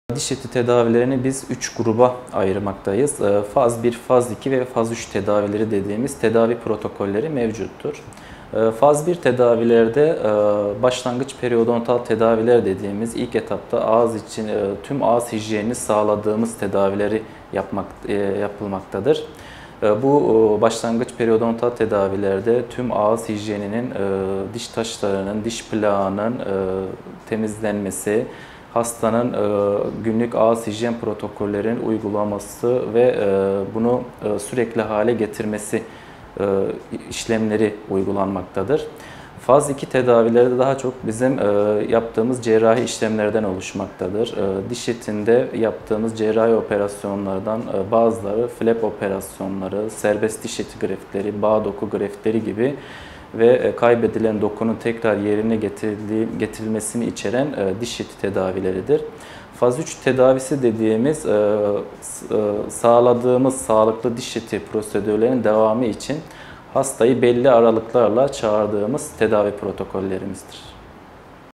Diş eti tedavilerini biz 3 gruba ayırmaktayız. Faz 1, faz 2 ve faz 3 tedavileri dediğimiz tedavi protokolleri mevcuttur. Faz 1 tedavilerde başlangıç periodontal tedaviler dediğimiz ilk etapta ağız için tüm ağız hijyenini sağladığımız tedavileri yapılmaktadır. Bu başlangıç periodontal tedavilerde tüm ağız hijyeninin, diş taşlarının, diş plağının temizlenmesi, hastanın günlük ağız hijyen protokollerinin uygulaması ve bunu sürekli hale getirmesi işlemleri uygulanmaktadır. Faz 2 tedavileri daha çok bizim yaptığımız cerrahi işlemlerden oluşmaktadır. Diş etinde yaptığımız cerrahi operasyonlardan bazıları flap operasyonları, serbest diş eti greftleri, bağ doku greftleri gibi ve kaybedilen dokunun tekrar yerine getirilmesini içeren diş eti tedavileridir. Faz 3 tedavisi dediğimiz sağladığımız sağlıklı diş eti prosedürlerinin devamı için hastayı belli aralıklarla çağırdığımız tedavi protokollerimizdir.